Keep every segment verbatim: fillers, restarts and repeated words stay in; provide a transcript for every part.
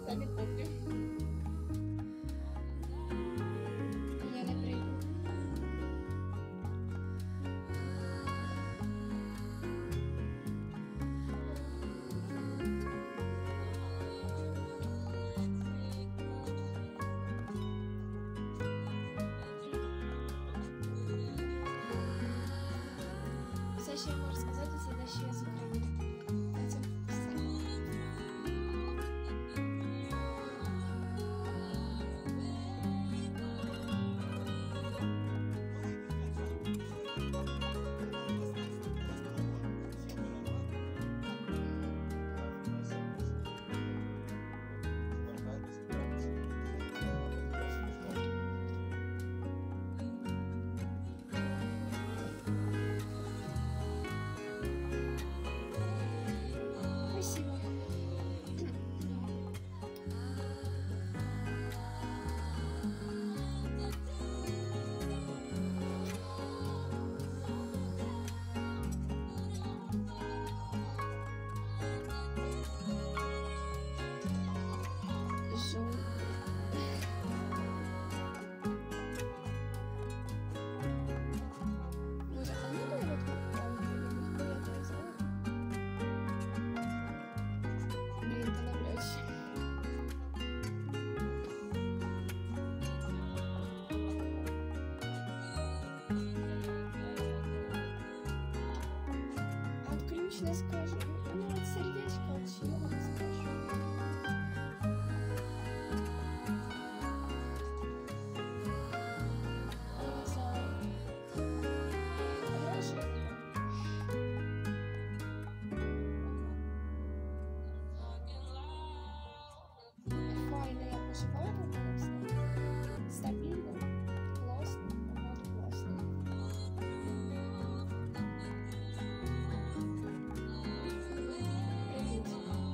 Та не помню. Я не прийду. Все, що я можу сказати, це те, що я з України. На цьому все. Спасибо. Жу. Може, а не буде Блін, та навряд чи. А ключ не скажу. Ну, от сердечко, от чого не скажу. Не знаю. Враження. Файно я поживаю, класно. Стабільно, класно, багато класно. Привіт.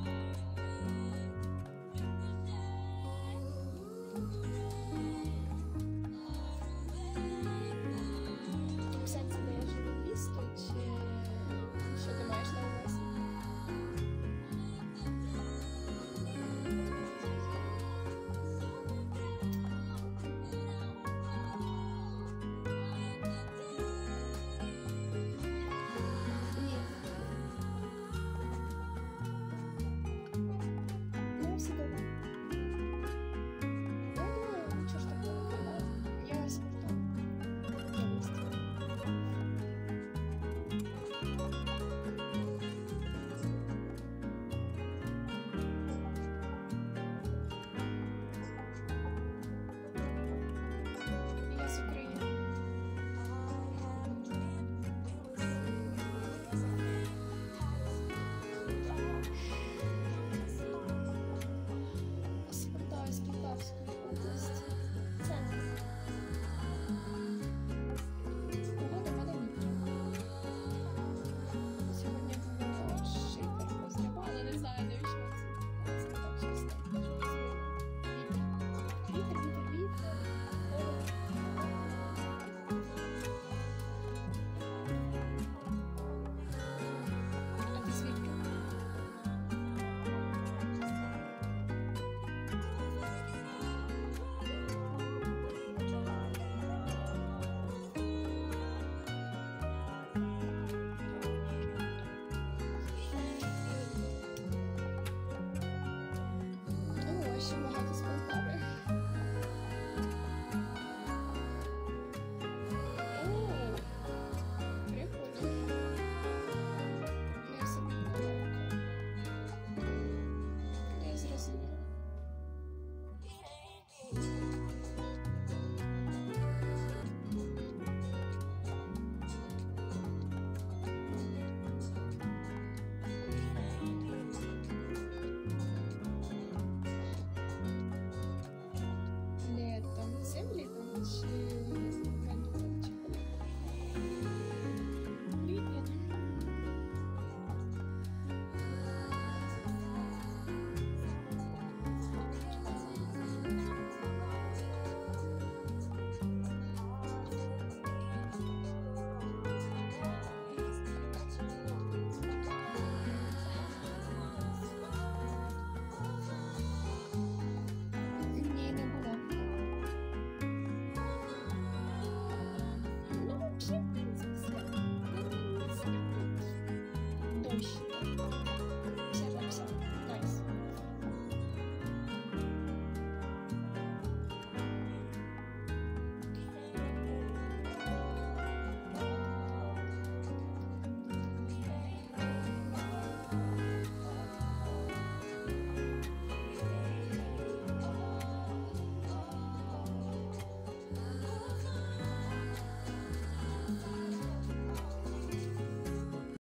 В сенсі, де я живу місто, чи що ти маєш на увазі? Ні. Я всі дома. Я думаю, нічого ж такого не буває. Я спортом. Я місто. Я з України. Спортаю з Полтавської області.